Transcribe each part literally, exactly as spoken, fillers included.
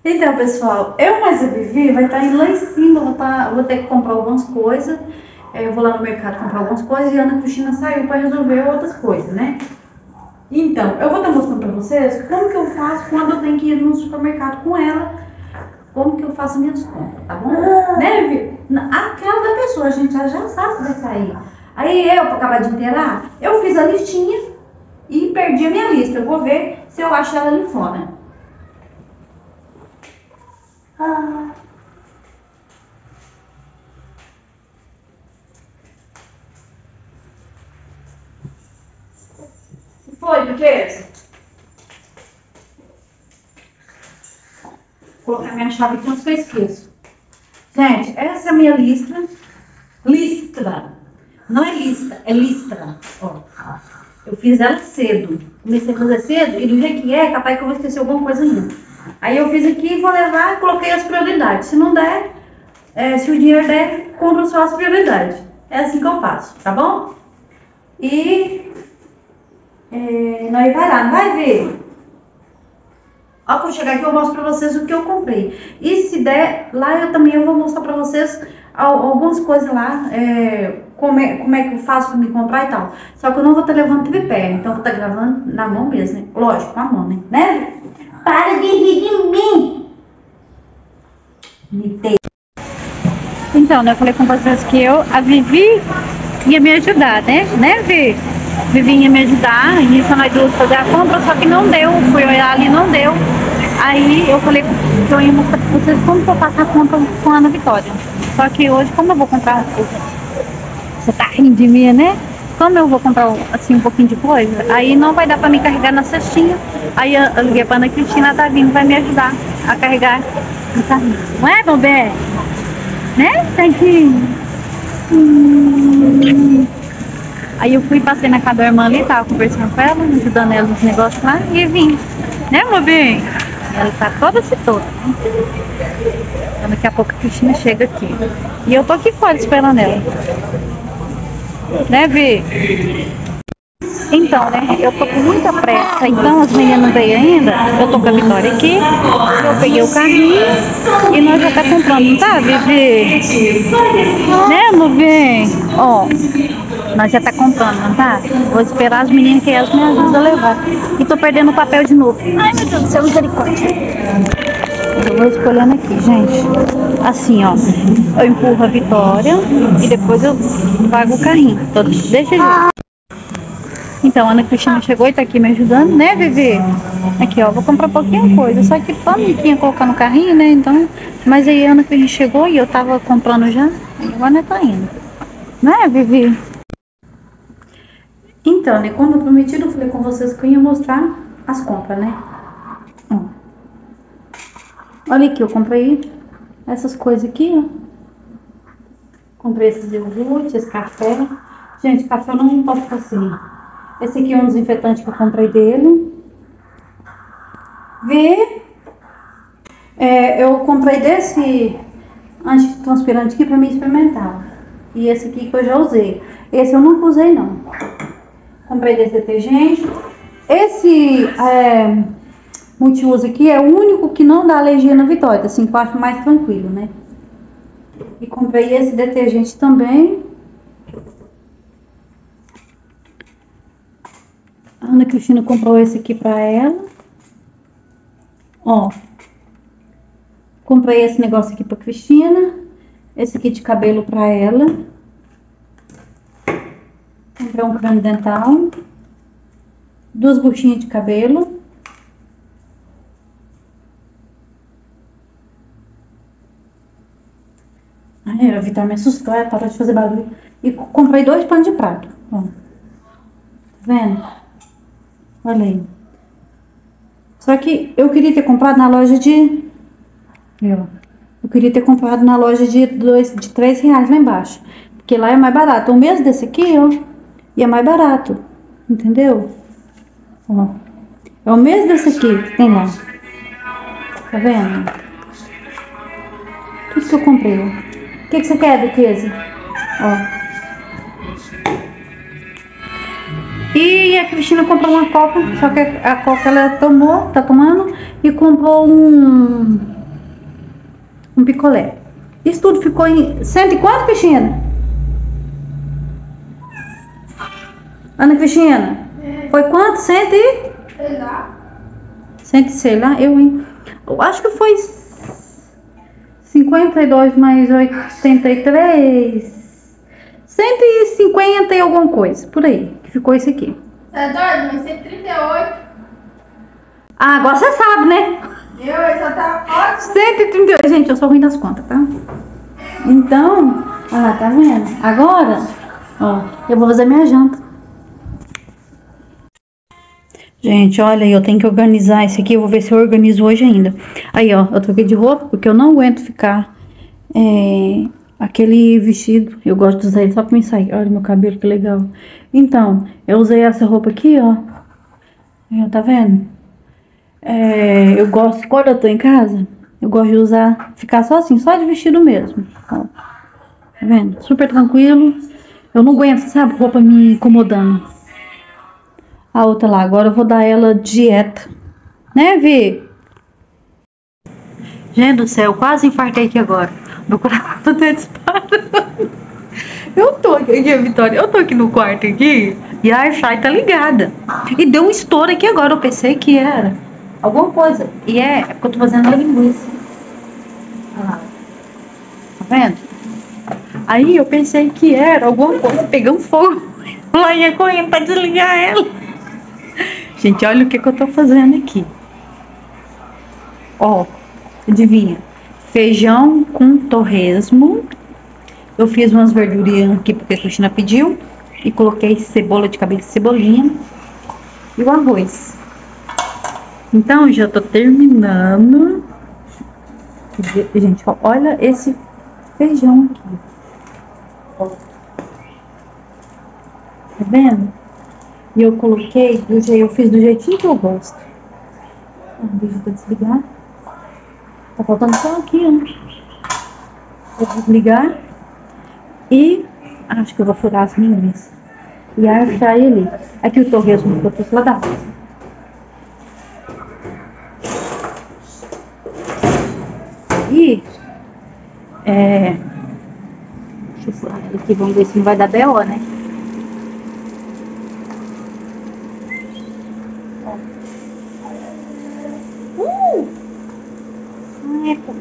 Então, pessoal, eu mais a Vivi vai estar indo lá em cima, eu vou, tá, eu vou ter que comprar algumas coisas. Eu vou lá no mercado comprar algumas coisas e a Ana Cristina saiu para resolver outras coisas, né? Então, eu vou estar mostrando para vocês como que eu faço quando eu tenho que ir no supermercado com ela, como que eu faço minhas compras, tá bom? Né, Vivi? Aquela da pessoa, a gente já, já sabe que vai sair. Aí eu, para acabar de inteirar, eu fiz a listinha e perdi a minha lista. Eu vou ver se eu acho ela ali fora. Ah. Foi, Duquesa? Vou colocar minha chave aqui antes que eu esqueço. Gente, essa é a minha lista. Listra. Não é lista, é listra. Ó, eu fiz ela cedo. Comecei a fazer cedo e do jeito que é, capaz que eu vou esquecer alguma coisa ainda. Aí eu fiz aqui, vou levar e coloquei as prioridades. Se não der, é, se o dinheiro der, compro só as prioridades. É assim que eu faço, tá bom? E é, nós vai lá, não vai ver? Ó, quando chegar aqui eu mostro pra vocês o que eu comprei. E se der, lá eu também eu vou mostrar pra vocês algumas coisas lá, é, como, é, como é que eu faço pra me comprar e tal. Só que eu não vou estar levando tripé, então eu vou estar gravando na mão mesmo, né? Lógico, com a mão, né? Né? Para de rir de mim! Me tem. Então, né, eu falei com vocês que eu, a Vivi ia me ajudar, né? Né, Vi? Vivi ia me ajudar, início nós duas fazer a compra, só que não deu, fui olhar ali, não deu. Aí eu falei que eu ia mostrar pra vocês como que eu faço a compra com a Ana Vitória. Só que hoje, como eu vou comprar, você tá rindo de mim, né? Como eu vou comprar assim um pouquinho de coisa, aí não vai dar pra me carregar na cestinha. Aí eu liguei pra Ana Cristina, tá vindo, vai me ajudar a carregar no carrinho. Não é, meu bem? Né? Tem que... Hum... Aí eu fui, passei na casa da irmã ali, tava conversando com ela, ajudando ela nos negócios lá, e vim. Né, meu bem? Ela tá toda se toda. Então, daqui a pouco a Cristina chega aqui. E eu tô aqui fora esperando ela. Né, Vi? Então, né, eu tô com muita pressa, então as meninas não veio ainda. Eu tô com a Vitória aqui, eu peguei o carrinho e nós já tá comprando, tá, Vivi? Né, meu bem? Ó, nós já tá comprando, não tá? Vou esperar as meninas que elas me ajudam a levar. E tô perdendo o papel de novo. Ai, meu Deus do céu, misericórdia. Eu vou escolhendo aqui, gente. Assim, ó. Eu empurro a Vitória e depois eu pago o carrinho. Todo desse jeito. Então, a Ana Cristina chegou e tá aqui me ajudando, né, Vivi? Aqui, ó, vou comprar pouquinha coisa. Só que pra mim tinha colocar no carrinho, né? Então, mas aí a Ana Cristina chegou e eu tava comprando já. E agora nós tá indo. Né, Vivi? Então, né, como eu prometi, eu falei com vocês que eu ia mostrar as compras, né? Ó. Olha aqui, eu comprei essas coisas aqui, ó. Comprei esses iogurtes, esse café. Gente, café eu não posso assim. Esse aqui é um desinfetante que eu comprei dele. Vê? É, eu comprei desse antitranspirante aqui pra mim experimentar. E esse aqui que eu já usei. Esse eu nunca usei, não. Comprei desse detergente. Esse é, multiuso aqui é o único que não dá alergia na Vitória, assim, que eu acho mais tranquilo, né? E comprei esse detergente também. A Ana Cristina comprou esse aqui pra ela. Ó. Comprei esse negócio aqui pra Cristina. Esse aqui de cabelo pra ela. Comprei um creme dental. Duas buchinhas de cabelo. Ai, a Vitória me assustou, ela parou de fazer barulho. E comprei dois panos de prato. Ó. Tá vendo? Olha aí. Só que eu queria ter comprado na loja de... Eu, eu queria ter comprado na loja de, dois, de três reais lá embaixo. Porque lá é mais barato. O mesmo desse aqui, ó. E é mais barato. Entendeu? Ó. É o mesmo desse aqui que tem lá. Tá vendo? Tudo que eu comprei, ó. O que, que você quer, Duquesa? Ó. E a Cristina comprou uma coca, só que a coca ela tomou, tá tomando, e comprou um, um picolé. Isso tudo ficou em cento e quanto, Cristina? Ana Cristina? É. Foi quanto? Cento e? Sei lá. Cento, sei lá, eu, hein? Eu acho que foi cinquenta e dois mais oitenta e três. cento e cinquenta e alguma coisa, por aí, que ficou isso aqui. Tá doido? Mas cento e trinta e oito. Ah, agora você sabe, né? Eu, eu só tá ótimo. cento e trinta e oito. Gente, eu sou ruim das contas, tá? Então, ah, tá vendo? Agora, ó, eu vou fazer minha janta. Gente, olha, eu tenho que organizar isso aqui. Eu vou ver se eu organizo hoje ainda. Aí, ó, eu troquei de roupa porque eu não aguento ficar é, aquele vestido. Eu gosto de usar ele só pra me sair. Olha meu cabelo, que legal. Então, eu usei essa roupa aqui, ó. Aí, tá vendo? É, eu gosto, quando eu tô em casa, eu gosto de usar, ficar só assim, só de vestido mesmo. Ó, tá vendo? Super tranquilo. Eu não aguento, sabe, roupa me incomodando. A outra lá, agora eu vou dar ela dieta. Né, Vi? Gente do céu, quase infartei aqui agora. Meu coração tá até disparando. Eu tô aqui, Vitória, eu tô aqui no quarto aqui e a Airfry tá ligada. E deu um estouro aqui agora, eu pensei que era alguma coisa. E é, é porque eu tô fazendo a linguiça. Olha lá. Tá vendo? Aí eu pensei que era alguma coisa pegando fogo. Lá ia correndo pra desligar ela. Gente, olha o que que eu tô fazendo aqui. Ó, adivinha? Feijão com torresmo. Eu fiz umas verdurinhas aqui porque a Cristina pediu. E coloquei cebola de cabeça, cebolinha. E o arroz. Então, já tô terminando. Gente, ó, olha esse feijão aqui. Ó. Tá vendo? E eu coloquei, do jeito, eu fiz do jeitinho que eu gosto. Deixa eu desligar. Tá faltando só aqui, ó. Vou desligar. E acho que eu vou furar as minhas. E achar ele. Aqui o torresmo que eu trouxe lá da roça. E é, deixa eu furar aqui, vamos ver se não vai dar B O, né? Uh! Ai, pô.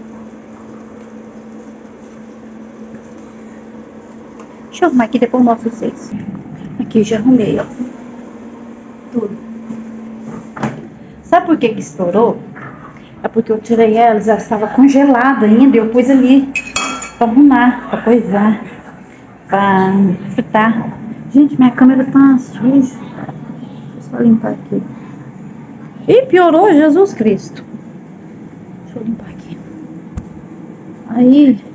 Deixa eu arrumar aqui, depois eu mostro vocês. Aqui, já arrumei, ó. Tudo. Sabe por que que estourou? É porque eu tirei ela, já estava congelada ainda. Eu pus ali pra arrumar, pra coisar, pra fritar. Gente, minha câmera tá suja. Deixa eu só limpar aqui. Ih, piorou, Jesus Cristo. Deixa eu limpar aqui. Aí.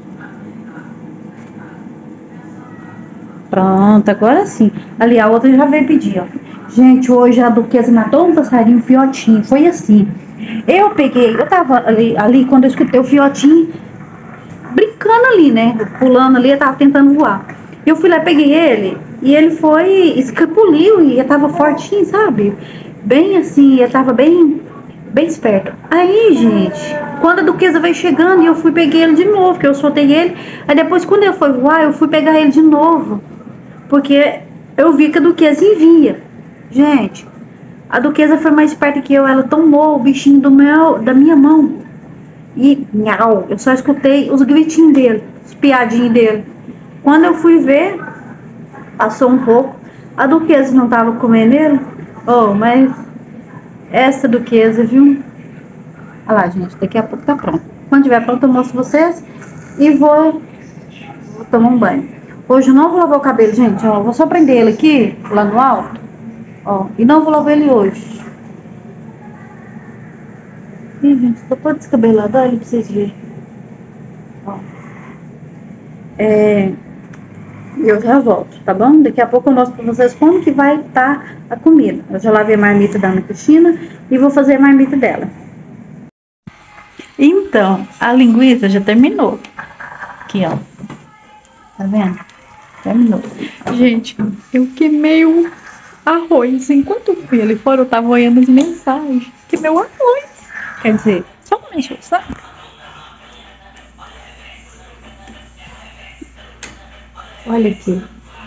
Pronto, agora sim. Ali, a outra já veio pedir, ó. Gente, hoje a Duquesa matou um passarinho, um fiotinho. Foi assim. Eu peguei, eu tava ali, ali quando eu escutei o fiotinho brincando ali, né? Pulando ali, eu tava tentando voar. Eu fui lá, peguei ele e ele foi, escapuliu e eu tava fortinho, sabe? Bem assim, eu tava bem, bem esperto. Aí, gente, quando a Duquesa veio chegando, eu fui peguei ele de novo, porque eu soltei ele. Aí depois, quando eu fui voar, eu fui pegar ele de novo. Porque eu vi que a Duquesa envia. Gente, a Duquesa foi mais esperta que eu. Ela tomou o bichinho do meu, da minha mão. E, nhau, eu só escutei os gritinhos dele, os piadinhos dele. Quando eu fui ver, passou um pouco. A Duquesa não tava comendo ele. Oh, mas essa Duquesa, viu? Olha lá, gente, daqui a pouco tá pronto. Quando tiver pronto, eu mostro vocês. E vou, vou tomar um banho. Hoje eu não vou lavar o cabelo, gente. Ó, vou só prender ele aqui, lá no alto. Ó, e não vou lavar ele hoje. Ih, gente, tô toda descabelada. Olha pra vocês verem. Ó. É... Eu já volto, tá bom? Daqui a pouco eu mostro pra vocês como que vai estar a comida. Eu já lavei a marmita da Ana Cristina e vou fazer a marmita dela. Então, a linguiça já terminou. Aqui, ó. Tá vendo? Terminou. Gente, eu queimei o arroz. Enquanto eu fui ali fora, eu tava olhando as mensagens. Queimei o arroz. Quer dizer, só não mexeu, sabe? Olha aqui.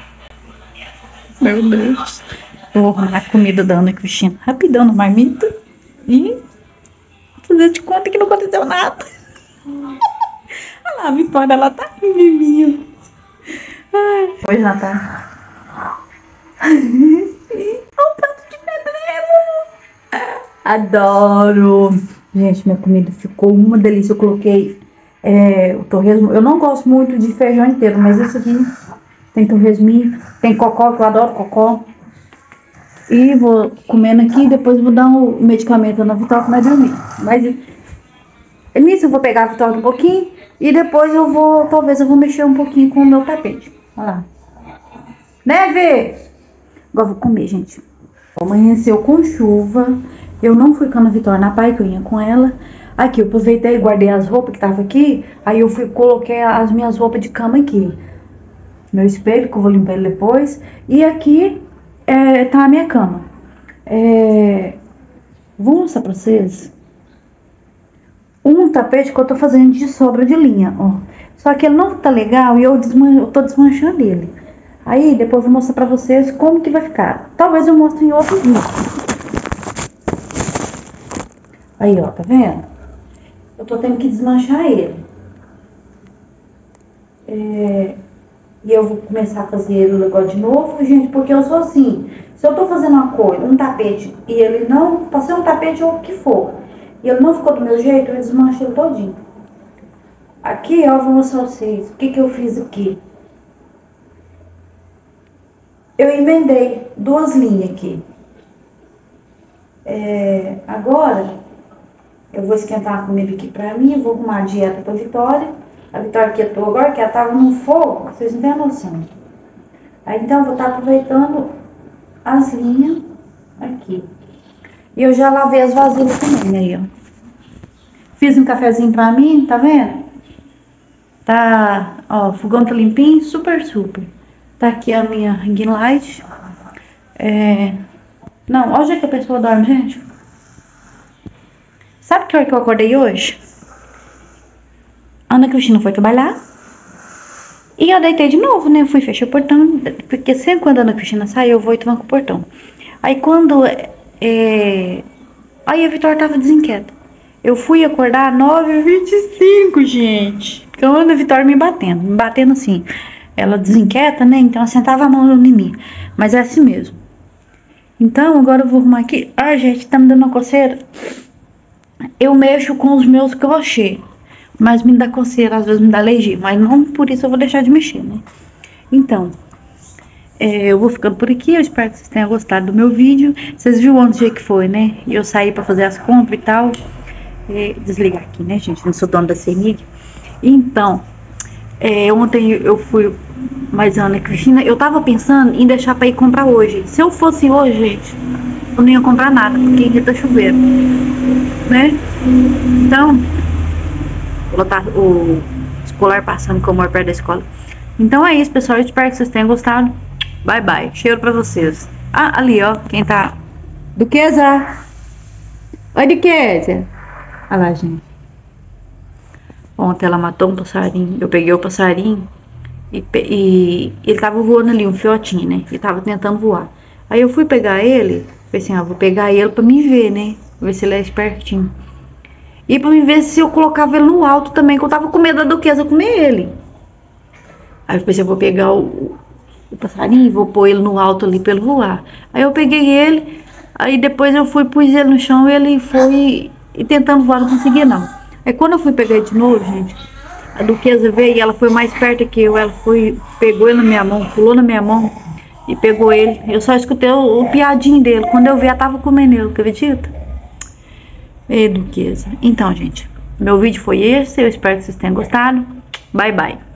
Meu Deus. Eu vou arrumar a comida da Ana Cristina rapidão no marmita. E fazer de conta que não aconteceu nada. Olha lá, a Vitória, ela tá vivinha. Oi, Natália. Olha o prato de pedreiro. Adoro. Gente, minha comida ficou uma delícia. Eu coloquei é, o torresmo. Eu não gosto muito de feijão inteiro, mas esse aqui tem torresminho, tem cocó, que eu adoro cocó. E vou comendo aqui e depois vou dar um medicamento na Vitória para dormir. Mas nisso eu vou pegar a Vitória um pouquinho e depois eu vou, talvez eu vou mexer um pouquinho com o meu tapete. Olha lá. Neve! Agora eu vou comer, gente. Amanheceu com chuva. Eu não fui com a Ana Vitória na praia, que eu ia com ela. Aqui, eu aproveitei e guardei as roupas que estavam aqui. Aí eu fui, coloquei as minhas roupas de cama aqui. Meu espelho, que eu vou limpar ele depois. E aqui é, tá a minha cama. É, vou mostrar pra vocês um tapete que eu tô fazendo de sobra de linha, ó. Só que ele não tá legal e eu, desman eu tô desmanchando ele. Aí depois eu vou mostrar pra vocês como que vai ficar. Talvez eu mostre em outro vídeo. Aí, ó, tá vendo? Eu tô tendo que desmanchar ele. É... E eu vou começar a fazer ele agora de novo, gente, porque eu sou assim. Se eu tô fazendo uma coisa, um tapete, e ele não... Passei um tapete ou o que for, e ele não ficou do meu jeito, eu desmancho ele todinho. Aqui, ó, eu vou mostrar pra vocês o que que eu fiz aqui. Eu emendei duas linhas aqui. É... Agora... Eu vou esquentar a comida aqui pra mim, vou arrumar a dieta pra Vitória. A Vitória quietou agora, que ela tava no fogo, vocês não têm noção. Aí então eu vou estar aproveitando as linhas aqui. E eu já lavei as vasilhas também, aí ó. Fiz um cafezinho pra mim, tá vendo? Tá, ó, o fogão tá limpinho, super, super. Tá aqui a minha ring light. É... Não, olha o jeito que a pessoa dorme, gente. Sabe que hora que eu acordei hoje? A Ana Cristina foi trabalhar. E eu deitei de novo, né? Eu fui fechar o portão. Porque sempre quando a Ana Cristina sai, eu vou e tranco o portão. Aí quando... É... Aí a Vitória tava desinquieta. Eu fui acordar às nove e vinte e cinco, gente. Porque a Ana Vitória me batendo. Me batendo assim. Ela desinquieta, né? Então ela sentava a mão em mim. Mas é assim mesmo. Então agora eu vou arrumar aqui. Ah, gente, tá me dando uma coceira. Eu mexo com os meus crochê, mas me dá coceira, às vezes me dá alergia, mas não por isso eu vou deixar de mexer, né? Então, é, eu vou ficando por aqui, eu espero que vocês tenham gostado do meu vídeo. Vocês viram ontem o dia que foi, né? Eu saí pra fazer as compras e tal. É, desligar aqui, né, gente? Não sou dona da C M I G. Então, é, ontem eu fui, mas a Ana Cristina, eu tava pensando em deixar pra ir comprar hoje. Se eu fosse hoje, gente, eu não ia comprar nada, porque ainda tá chovendo, né? Então, vou botar o escolar passando com o amor perto da escola. Então é isso, pessoal. Eu espero que vocês tenham gostado. Bye, bye. Cheiro pra vocês. Ah, ali, ó. Quem tá... Duquesa! Oi, Duquesa! Olha lá, gente. Ontem ela matou um passarinho. Eu peguei o passarinho e, e ele tava voando ali, um fiotinho, né? Ele tava tentando voar. Aí eu fui pegar ele. Falei assim, ó, vou pegar ele pra me ver, né? Ver se ele é espertinho. E pra me ver se eu colocava ele no alto também, que eu tava com medo da Duquesa comer ele. Aí eu pensei, eu vou pegar o, o passarinho e vou pôr ele no alto ali pra ele voar. Aí eu peguei ele, aí depois eu fui, pus ele no chão e ele foi e tentando voar, não conseguia não. Aí quando eu fui pegar ele de novo, gente, a Duquesa veio e ela foi mais perto que eu. Ela foi, pegou ele na minha mão, pulou na minha mão e pegou ele. Eu só escutei o, o piadinho dele. Quando eu vi, ela tava comendo ele, acredita? Ei, Duquesa. Então, gente, meu vídeo foi esse. Eu espero que vocês tenham gostado. Bye, bye.